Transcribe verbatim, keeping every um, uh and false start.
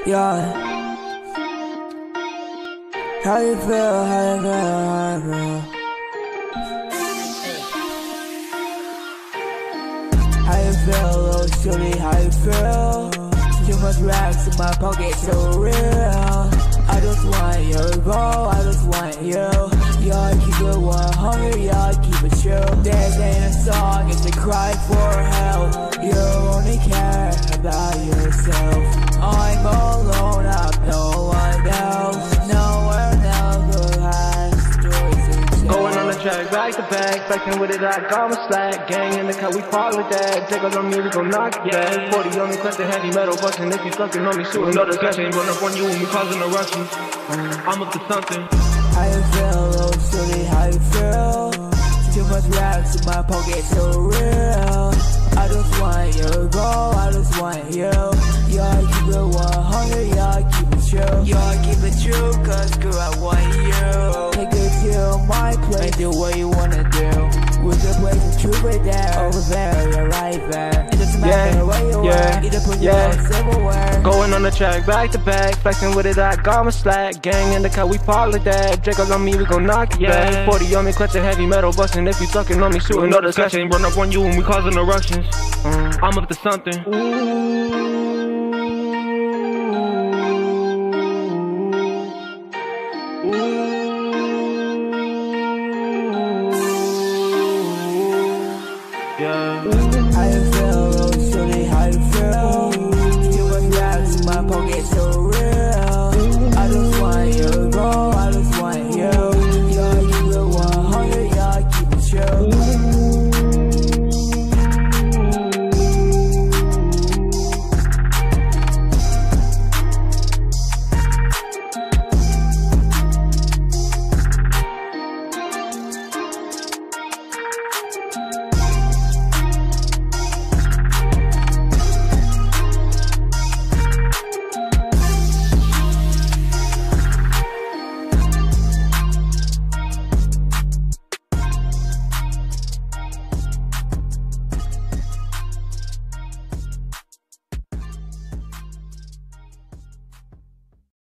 Yeah. How you feel? How you feel? How you feel? How you feel, little shorty? How you feel? Too much racks in my pocket, so real. I just want you, bro. I just want you. Y'all keep it one hundred, y'all keep it true. This ain't a song, it's a cry for help. You only care about yourself. I'm alone, I'm no one else. No one else who has stories to tell. Going on the track, back to back, flexing with it, I got my slack. Gang in the cut, we fall with that. Take us on me, we gon' knock it back. forty on me, clutch the heavy metal bustin'. If you fucking on me, shoot another cash. Ain't run up on you when we causing a ruckus. I'm up to something. How you feel, little shorty? How you feel? Too much racks in my pocket, so real. I just want you, bro. I just want you. Y'all keep it one hundred, y'all keep it true. Y'all keep it true, cause girl, I want you. Take it to my place, do what you wanna do. We can play some truth right there. Over there, you're right there. It doesn't matter Yeah, where you yeah, are. Either put you yeah. on silverware. Going on the track, back to back, flexing with it, I got my slack. Gang in the cut, we fall with that. Draco's on me, we gon' knock it Yeah. back. forty on me, clutch the heavy metal bustin'. If you suckin' on me, shoot another cash. Ain't run up on you when we causing eruptions. I'm up to something. Ooh.